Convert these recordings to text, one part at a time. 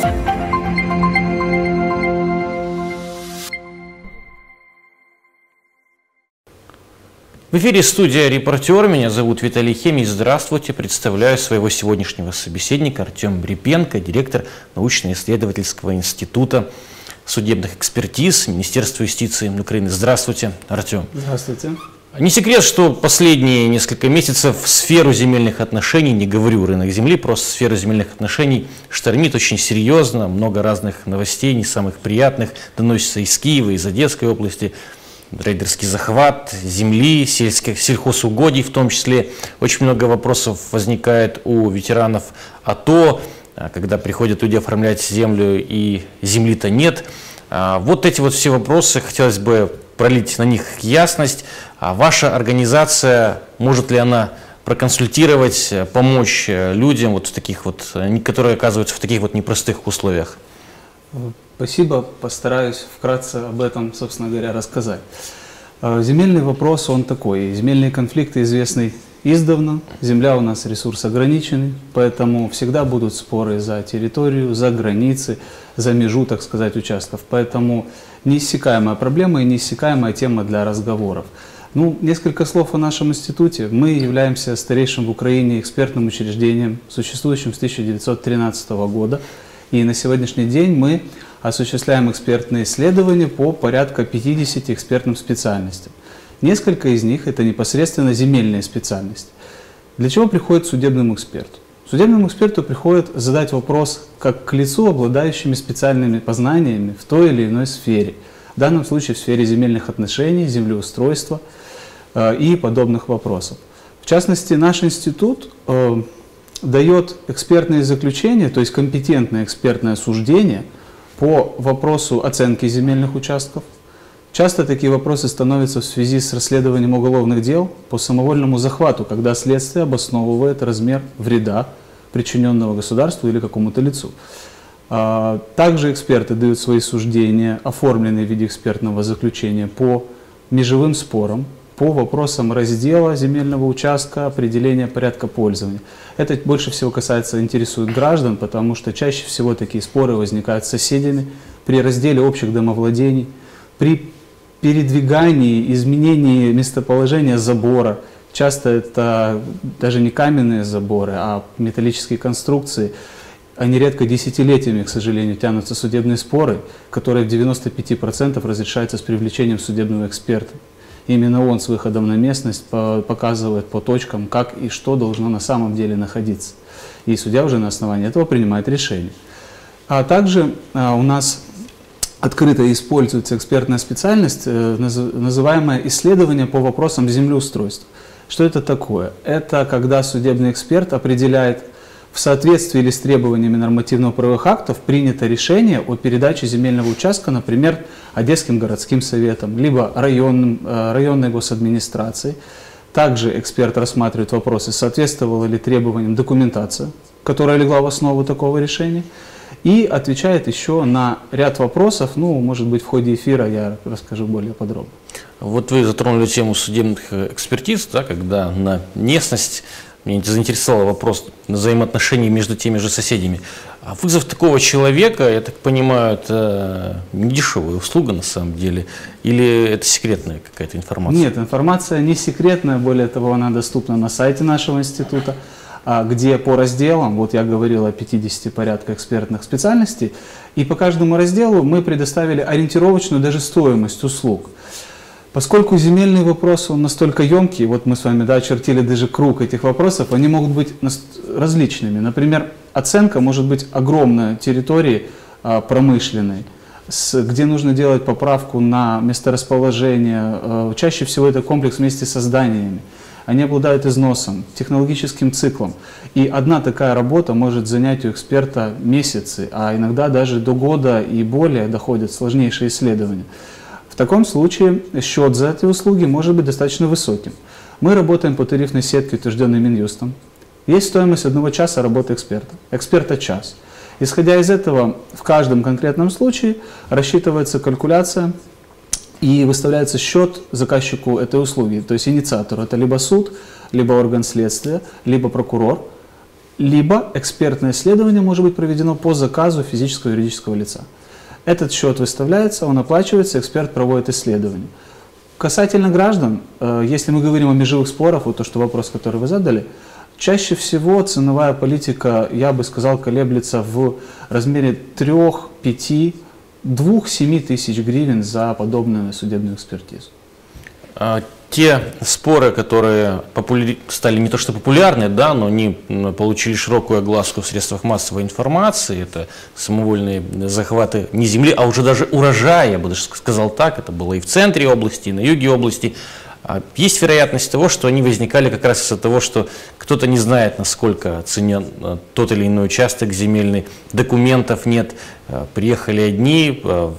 В эфире студия «Репортер». Меня зовут Виталий Хемий. Здравствуйте. Представляю своего сегодняшнего собеседника Артем Брипенко, директор научно-исследовательского института судебных экспертиз Министерства юстиции Украины. Здравствуйте, Артем. Здравствуйте. Не секрет, что последние несколько месяцев в сферу земельных отношений, не говорю рынок земли, просто сферу земельных отношений штормит очень серьезно. Много разных новостей, не самых приятных, доносится из Киева, из Одесской области. Рейдерский захват земли, сельхозугодий в том числе. Очень много вопросов возникает у ветеранов АТО, когда приходят люди оформлять землю и земли-то нет. Вот эти вот все вопросы, хотелось бы пролить на них ясность. Ваша организация, может ли она проконсультировать, помочь людям, вот в таких вот, которые оказываются в таких вот непростых условиях? Спасибо, постараюсь вкратце об этом, собственно говоря, рассказать. Земельный вопрос, он такой. Земельные конфликты известны издавна. Земля у нас ресурс ограниченный, поэтому всегда будут споры за территорию, за границы, за межу, так сказать, участков. Поэтому неиссякаемая проблема и неиссякаемая тема для разговоров. Ну, несколько слов о нашем институте. Мы являемся старейшим в Украине экспертным учреждением, существующим с 1913 года. И на сегодняшний день мы осуществляем экспертные исследования по порядка 50 экспертным специальностям. Несколько из них – это непосредственно земельные специальности. Для чего приходит судебному эксперту? Судебному эксперту приходит задать вопрос как к лицу, обладающими специальными познаниями в той или иной сфере. В данном случае в сфере земельных отношений, землеустройства и подобных вопросов. В частности, наш институт дает экспертные заключения, то есть компетентное экспертное суждение по вопросу оценки земельных участков. Часто такие вопросы становятся в связи с расследованием уголовных дел по самовольному захвату, когда следствие обосновывает размер вреда, причиненного государству или какому-то лицу. Также эксперты дают свои суждения, оформленные в виде экспертного заключения, по межевым спорам, по вопросам раздела земельного участка, определения порядка пользования. Это больше всего интересует граждан, потому что чаще всего такие споры возникают с соседями при разделе общих домовладений, при передвигании, изменении местоположения забора. Часто это даже не каменные заборы, а металлические конструкции. Они редко десятилетиями, к сожалению, тянутся судебные споры, которые в 95% разрешаются с привлечением судебного эксперта. Именно он с выходом на местность показывает по точкам, как и что должно на самом деле находиться. И судья уже на основании этого принимает решение. А также у нас открыто используется экспертная специальность, называемая исследование по вопросам землеустройства. Что это такое? Это когда судебный эксперт определяет, в соответствии ли с требованиями нормативно-правовых актов принято решение о передаче земельного участка, например, Одесским городским советом, либо районной госадминистрацией. Также эксперт рассматривает вопросы, соответствовала ли требованиям документация, которая легла в основу такого решения, и отвечает еще на ряд вопросов, ну, может быть, в ходе эфира я расскажу более подробно. Вот вы затронули тему судебных экспертиз, да, когда на местность. Меня заинтересовал вопрос взаимоотношений между теми же соседями. А вызов такого человека, я так понимаю, это не дешевая услуга на самом деле? Или это секретная какая-то информация? Нет, информация не секретная, более того, она доступна на сайте нашего института, где по разделам, вот я говорил о 50 порядка экспертных специальностей, и по каждому разделу мы предоставили ориентировочную даже стоимость услуг. Поскольку земельный вопрос, он настолько емкий, вот мы с вами очертили даже круг этих вопросов, они могут быть различными. Например, оценка может быть огромной территории промышленной, где нужно делать поправку на месторасположение. Чаще всего это комплекс вместе со зданиями. Они обладают износом, технологическим циклом. И одна такая работа может занять у эксперта месяцы, а иногда даже до года и более доходят сложнейшие исследования. В таком случае счет за эти услуги может быть достаточно высоким. Мы работаем по тарифной сетке, утвержденной Минюстом. Есть стоимость 1 часа работы эксперта. Эксперта час. Исходя из этого, в каждом конкретном случае рассчитывается калькуляция и выставляется счет заказчику этой услуги, то есть инициатору. Это либо суд, либо орган следствия, либо прокурор. либо экспертное исследование может быть проведено по заказу физического и юридического лица. Этот счет выставляется, он оплачивается, эксперт проводит исследование. Касательно граждан, если мы говорим о межевых спорах, вот то, что вопрос, который вы задали, чаще всего ценовая политика, я бы сказал, колеблется в размере 3, 5, 2, 7 тысяч гривен за подобную судебную экспертизу. Те споры, которые стали не то что популярны, да, но они получили широкую огласку в средствах массовой информации, это самовольные захваты не земли, а уже даже урожая, я бы даже сказал так, это было и в центре области, и на юге области. Есть вероятность того, что они возникали как раз из-за того, что кто-то не знает, насколько ценен тот или иной участок земельный, документов нет, приехали одни,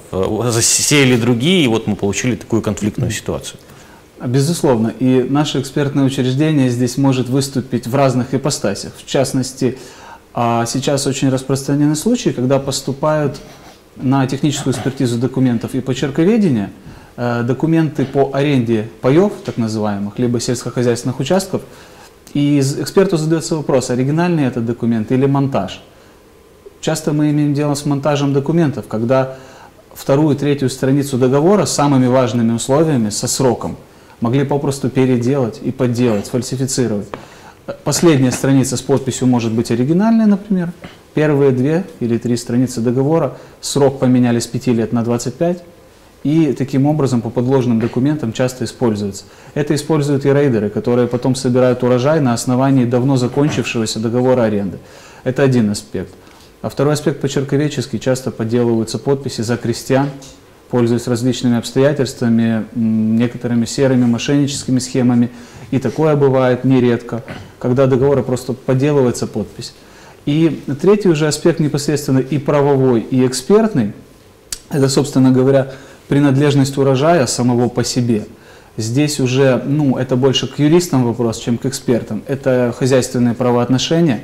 засеяли другие, и вот мы получили такую конфликтную ситуацию. Безусловно, и наше экспертное учреждение здесь может выступить в разных ипостасях. В частности, сейчас очень распространены случаи, когда поступают на техническую экспертизу документов и почерковедения документы по аренде паев, так называемых, либо сельскохозяйственных участков, и эксперту задается вопрос, оригинальный этот документ или монтаж. Часто мы имеем дело с монтажем документов, когда вторую, третью страницу договора с самыми важными условиями, со сроком, могли попросту переделать и подделать, сфальсифицировать. Последняя страница с подписью может быть оригинальной, например. Первые 2 или 3 страницы договора, срок поменяли с 5 лет на 25. И таким образом по подложным документам часто используется. Это используют и рейдеры, которые потом собирают урожай на основании давно закончившегося договора аренды. Это один аспект. А второй аспект почерковедческий. Часто подделываются подписи за крестьян, пользуясь различными обстоятельствами, некоторыми серыми мошенническими схемами. И такое бывает нередко, когда договора просто подделывается подпись. И третий уже аспект непосредственно и правовой, и экспертный, это, собственно говоря, принадлежность урожая самого по себе. Здесь уже, это больше к юристам вопрос, чем к экспертам. Это хозяйственные правоотношения.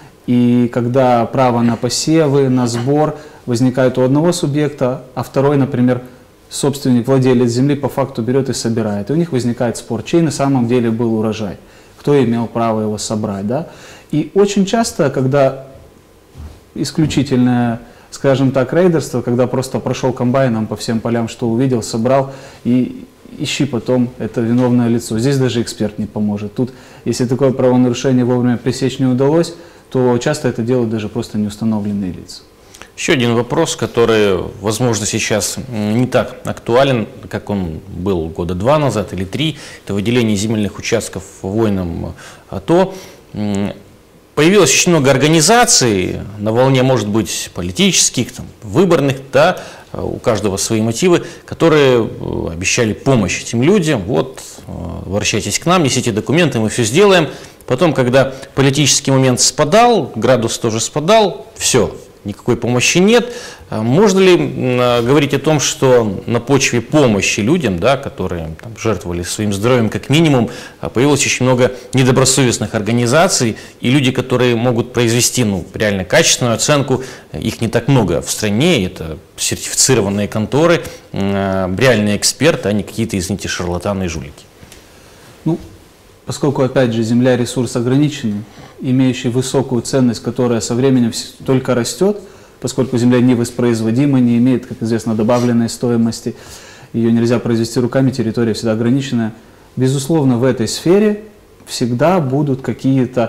И когда право на посевы, на сбор возникает у одного субъекта, а второй, например, собственник, владелец земли по факту берет и собирает. И у них возникает спор, чей на самом деле был урожай, кто имел право его собрать. Да? И очень часто, когда исключительное, скажем так, рейдерство, когда просто прошел комбайном по всем полям, что увидел, собрал и ищи потом это виновное лицо. Здесь даже эксперт не поможет. Тут, если такое правонарушение вовремя пресечь не удалось, то часто это делают даже просто неустановленные лица. Еще один вопрос, который, возможно, сейчас не так актуален, как он был года 2 назад или 3, это выделение земельных участков воинам АТО. Появилось очень много организаций на волне, может быть, политических, выборных, да, у каждого свои мотивы, которые обещали помощь этим людям. Вот, обращайтесь к нам, несите документы, мы все сделаем. Потом, когда политический момент спадал, градус тоже спадал, все, никакой помощи нет. Можно ли говорить о том, что на почве помощи людям, да, которые жертвовали своим здоровьем как минимум, появилось очень много недобросовестных организаций, и люди, которые могут произвести реально качественную оценку, их не так много в стране, это сертифицированные конторы, реальные эксперты, а не какие-то, извините, шарлатаны и жулики? Поскольку, опять же, земля – ресурс ограниченный, имеющий высокую ценность, которая со временем только растет, поскольку земля невоспроизводима, не имеет, как известно, добавленной стоимости, ее нельзя произвести руками, территория всегда ограниченная. Безусловно, в этой сфере всегда будут какие-то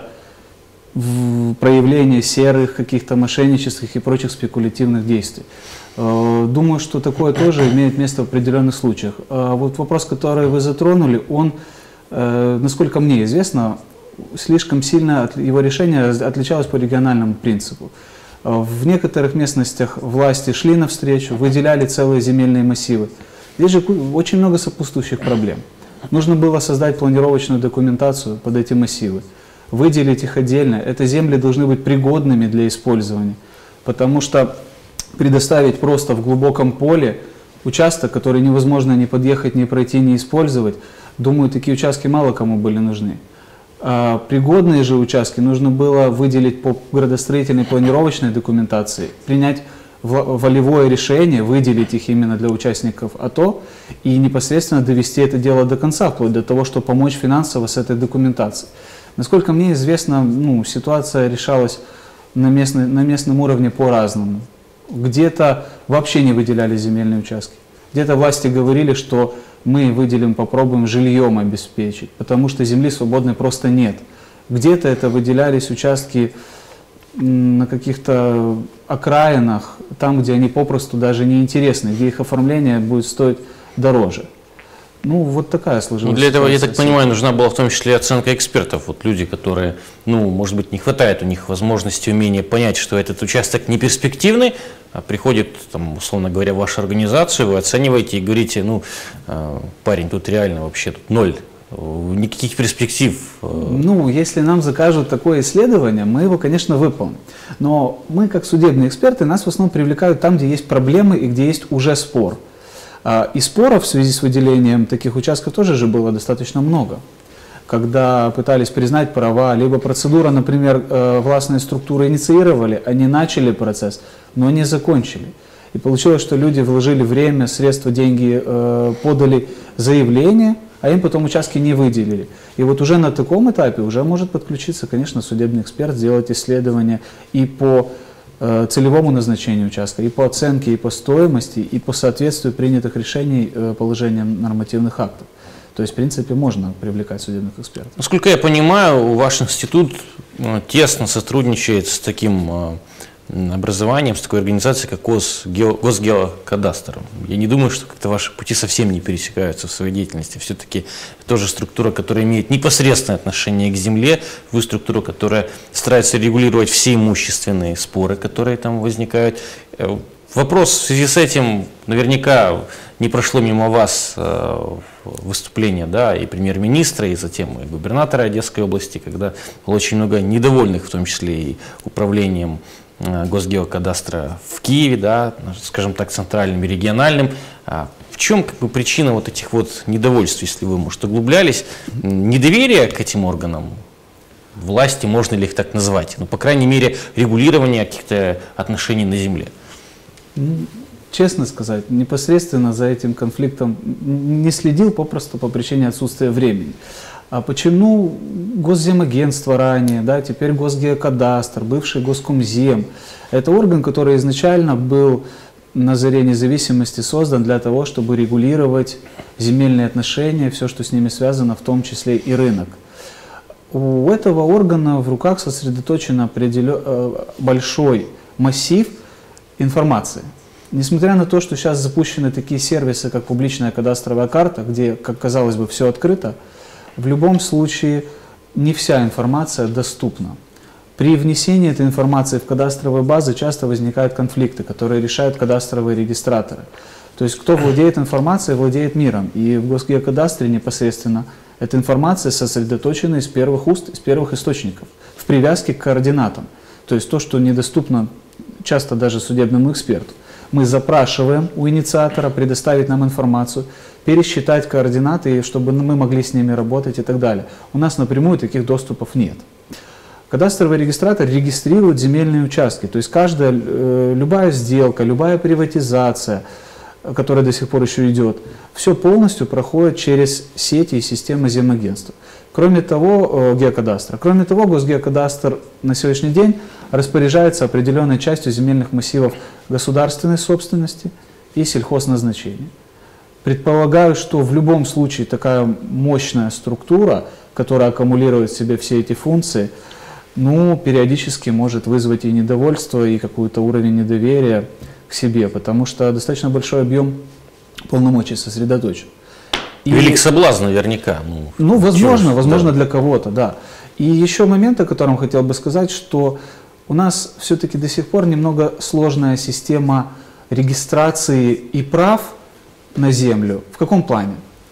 проявления серых, каких-то мошеннических и прочих спекулятивных действий. Думаю, что такое тоже имеет место в определенных случаях. Вот вопрос, который вы затронули, он, насколько мне известно, слишком сильно его решение отличалось по региональному принципу. В некоторых местностях власти шли навстречу, выделяли целые земельные массивы. Здесь же очень много сопутствующих проблем. Нужно было создать планировочную документацию под эти массивы, выделить их отдельно. Это земли должны быть пригодными для использования, потому что предоставить просто в глубоком поле участок, который невозможно ни подъехать, ни пройти, ни использовать, думаю, такие участки мало кому были нужны. А пригодные же участки нужно было выделить по градостроительной планировочной документации, принять волевое решение, выделить их именно для участников АТО и непосредственно довести это дело до конца, вплоть до того, чтобы помочь финансово с этой документацией. Насколько мне известно, ну, ситуация решалась на местном уровне по-разному. Где-то вообще не выделяли земельные участки. Где-то власти говорили, что мы выделим, попробуем жильем обеспечить, потому что земли свободной просто нет. Где-то это выделялись участки на каких-то окраинах, там, где они попросту даже не интересны, где их оформление будет стоить дороже. Ну, вот такая сложилась Для этого, я ситуация. так понимаю, нужна была в том числе оценка экспертов. Вот люди, которые, ну, может быть, не хватает у них возможности, умения понять, что этот участок не перспективный, а приходит, там, условно говоря, в вашу организацию, вы оцениваете и говорите, ну, парень, тут реально вообще тут ноль, никаких перспектив. Ну, если нам закажут такое исследование, мы его, конечно, выполним. Но мы, как судебные эксперты, нас в основном привлекают там, где есть проблемы и где есть уже спор. И споров в связи с выделением таких участков тоже же было достаточно много. Когда пытались признать права, либо процедура, например, властные структуры инициировали, они начали процесс, но не закончили. И получилось, что люди вложили время, средства, деньги, подали заявление, а им потом участки не выделили. И вот уже на таком этапе уже может подключиться, конечно, судебный эксперт, сделать исследование и по целевому назначению участка, и по оценке, и по стоимости, и по соответствию принятых решений положениям нормативных актов. То есть, в принципе, можно привлекать судебных экспертов. Насколько я понимаю, ваш институт тесно сотрудничает с таким образованием, с такой организацией, как Госгеокадастр. Я не думаю, что как-то ваши пути совсем не пересекаются в своей деятельности. Все-таки тоже структура, которая имеет непосредственное отношение к земле, вы структура, которая старается регулировать все имущественные споры, которые там возникают. Вопрос в связи с этим наверняка не прошло мимо вас выступление, да, и премьер-министра, и затем и губернатора Одесской области, когда было очень много недовольных, в том числе и управлением Госгеокадастра в Киеве, да, скажем так, центральным и региональным. В чем как бы причина вот этих вот недовольств, если вы, может, углублялись? Недоверие к этим органам власти, можно ли их так назвать? Ну, по крайней мере, регулирование каких-то отношений на земле. Честно сказать, непосредственно за этим конфликтом не следил попросту по причине отсутствия времени. А почему Госземагентство ранее, да, теперь Госгеокадастр, бывший Госкомзем? Это орган, который изначально был на заре независимости создан для того, чтобы регулировать земельные отношения, все, что с ними связано, в том числе и рынок. У этого органа в руках сосредоточен большой массив информации. Несмотря на то, что сейчас запущены такие сервисы, как публичная кадастровая карта, где, как казалось бы, все открыто, в любом случае не вся информация доступна. При внесении этой информации в кадастровые базы часто возникают конфликты, которые решают кадастровые регистраторы. То есть кто владеет информацией, владеет миром. И в Госгеокадастре непосредственно эта информация сосредоточена из первых уст, из первых источников, в привязке к координатам. То есть то, что недоступно часто даже судебному эксперту. Мы запрашиваем у инициатора предоставить нам информацию, пересчитать координаты, чтобы мы могли с ними работать и так далее. У нас напрямую таких доступов нет. Кадастровый регистратор регистрирует земельные участки, то есть любая сделка, любая приватизация, которая до сих пор еще идет, все полностью проходит через сети и системы земагентства. Кроме того, геокадастра. Кроме того, Госгеокадастр на сегодняшний день распоряжается определенной частью земельных массивов государственной собственности и сельхозназначения. Предполагаю, что в любом случае такая мощная структура, которая аккумулирует в себе все эти функции, ну, периодически может вызвать и недовольство, и какой-то уровень недоверия к себе, потому что достаточно большой объем полномочий сосредоточен. Велик соблазн наверняка. Ну, возможно, для кого-то, да. И еще момент, о котором хотел бы сказать, что у нас все-таки до сих пор немного сложная система регистрации и прав на землю. В каком плане?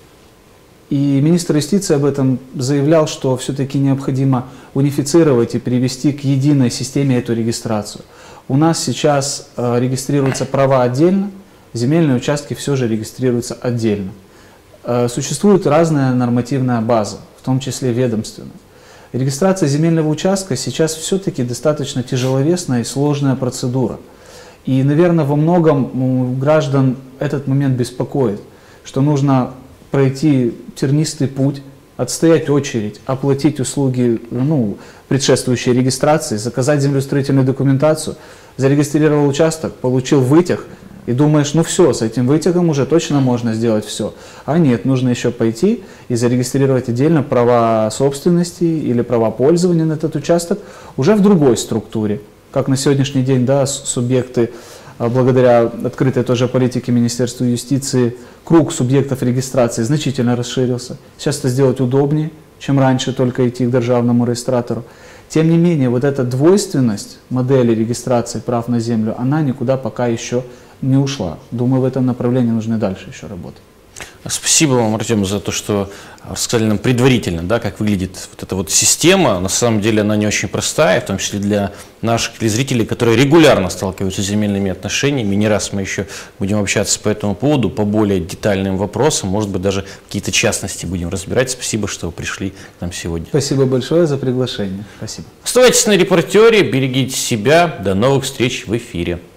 И министр юстиции об этом заявлял, что все-таки необходимо унифицировать и привести к единой системе эту регистрацию. У нас сейчас регистрируются права отдельно, земельные участки все же регистрируются отдельно. Существует разная нормативная база, в том числе ведомственная. Регистрация земельного участка сейчас все-таки достаточно тяжеловесная и сложная процедура. И, наверное, во многом граждан этот момент беспокоит, что нужно пройти тернистый путь отстоять очередь, оплатить услуги, предшествующие регистрации, заказать землеустроительную документацию, зарегистрировал участок, получил вытяг, и думаешь, ну все, с этим вытягом уже точно можно сделать все. А нет, нужно еще пойти и зарегистрировать отдельно права собственности или права пользования на этот участок уже в другой структуре. Как на сегодняшний день, да, субъекты, благодаря открытой тоже политике Министерства юстиции, круг субъектов регистрации значительно расширился. Сейчас это сделать удобнее, чем раньше только идти к державному регистратору. Тем не менее, вот эта двойственность модели регистрации прав на землю, она никуда пока еще не ушла. Думаю, в этом направлении нужно дальше еще работать. Спасибо вам, Артем, за то, что рассказали нам предварительно, да, как выглядит вот эта вот система. На самом деле она не очень простая, в том числе для наших телезрителей, которые регулярно сталкиваются с земельными отношениями. Не раз мы еще будем общаться по этому поводу, по более детальным вопросам, может быть, даже какие-то частности будем разбирать. Спасибо, что вы пришли к нам сегодня. Спасибо большое за приглашение. Спасибо. Оставайтесь на «Репортере», берегите себя. До новых встреч в эфире.